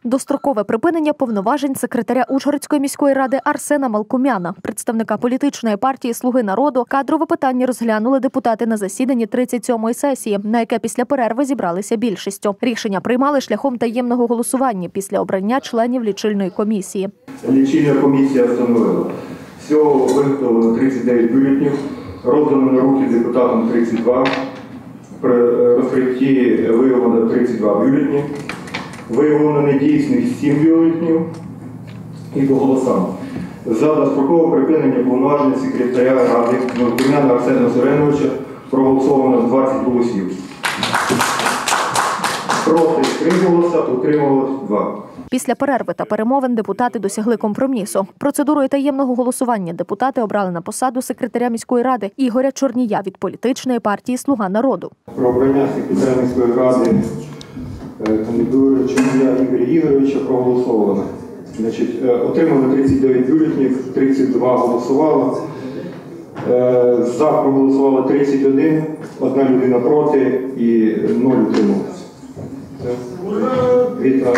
Дострокове припинення повноважень секретаря Ужгородської міської ради Арсена Малкумяна, представника політичної партії «Слуги народу», кадрове питання розглянули депутати на засіданні 37-ї сесії, на яке після перерви зібралися більшістю. Рішення приймали шляхом таємного голосування після обрання членів лічильної комісії. Лічильна комісія встановила. Всього виготовлено 39 бюлетенів, роздано на руки депутатам 32, при розкритті виявлено 32 бюлетені, виявлено недійсних 7 бюлетенів і по голосам. За дострокове припинення повноважень секретаря Ради Малкумяна Арсена Суреновича проголосовано 20 голосів. Проти 3 голоса, утрималось 2. Після перерви та перемовин депутати досягли компромісу. Процедурою таємного голосування депутати обрали на посаду секретаря міської ради Ігоря Чорнія від політичної партії «Слуга народу». Про обрання секретаря міської ради кандидатури Чорнія Ігоря Ігоровича проголосовано. Отримали 39 бюлетенів, 32 голосувало. За проголосувало 31, одна людина проти і 0 утрималося. Вітаю.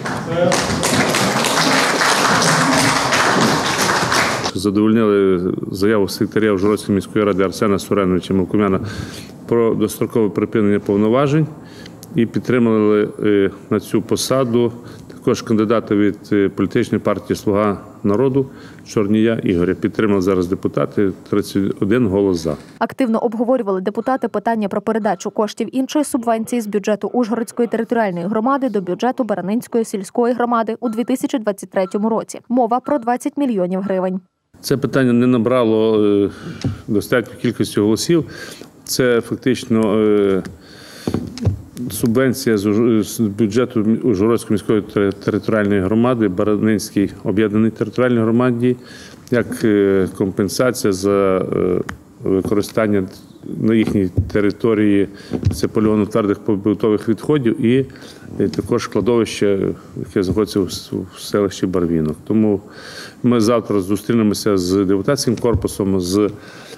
Задовольнили заяву секретаря Ужгородської міської ради Арсена Суреновича Малкумяна про дострокове припинення повноважень і підтримали на цю посаду також кандидата від політичної партії «Слуга народу» Чорнія Ігоря. Підтримали зараз депутати, 31 голос «за». Активно обговорювали депутати питання про передачу коштів іншої субвенції з бюджету Ужгородської територіальної громади до бюджету Баранинської сільської громади у 2023 році. Мова про 20 мільйонів гривень. Це питання не набрало достатньої кількості голосів. Це фактично субвенція з бюджету Ужгородської міської територіальної громади, Баранинській об'єднаній територіальній громаді, як компенсація за використання на їхній території це полігону твердих побутових відходів і також кладовище, яке знаходиться в селищі Барвінок. Тому ми завтра зустрінемося з депутатським корпусом, з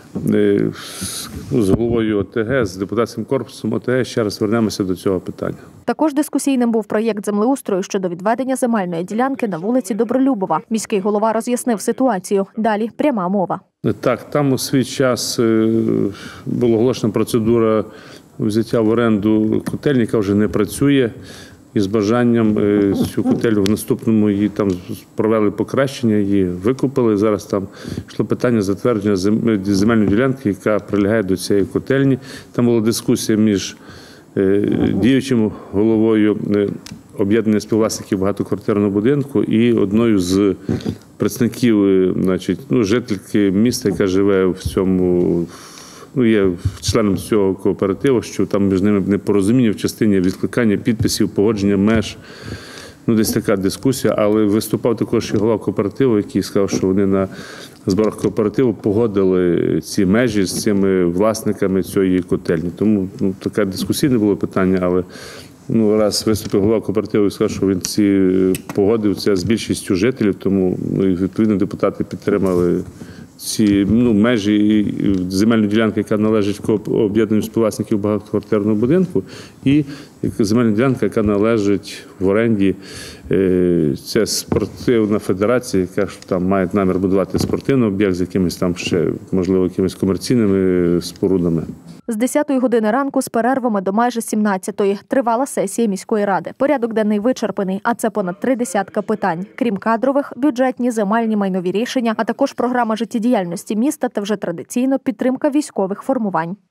головою ОТГ, з депутатським корпусом ОТГ, ще раз вернемося до цього питання. Також дискусійним був проєкт землеустрою щодо відведення земельної ділянки на вулиці Добролюбова. Міський голова роз'яснив ситуацію. Далі пряма мова. Так, там у свій час була оголошена процедура взяття в оренду котельні, яка вже не працює. І з бажанням цю котельню в наступному її там провели покращення, її викупили. Зараз там йшло питання затвердження земельної ділянки, яка прилягає до цієї котельні. Там була дискусія між діючим головою об'єднання співвласників багатоквартирного будинку і одною з представників, жительки міста, яка живе в цьому, є членом цього кооперативу, що там між ними непорозуміння в частині відкликання підписів, погодження меж. Десь така дискусія, але виступав також і голова кооперативу, який сказав, що вони на зборах кооперативу погодили ці межі з цими власниками цієї котельні. Тому таке дискусійне було питання, але раз виступив голова кооперативу і сказав, що він погодив це з більшістю жителів, тому відповідно депутати підтримали ці межі і земельну ділянку, яка належить об'єднанню співвласників багатоквартирного будинку, і земельна ділянка, яка належить в оренді, це спортивна федерація, яка там має намір будувати спортивний об'єкт з якимись там ще, можливо, якимись комерційними спорудами. З 10-ї години ранку з перервами до майже 17-ї тривала сесія міської ради. Порядок денний вичерпаний, а це понад 30 питань. Крім кадрових, бюджетні, земельні, майнові рішення, а також програма життєдіяльності міста та вже традиційно підтримка військових формувань.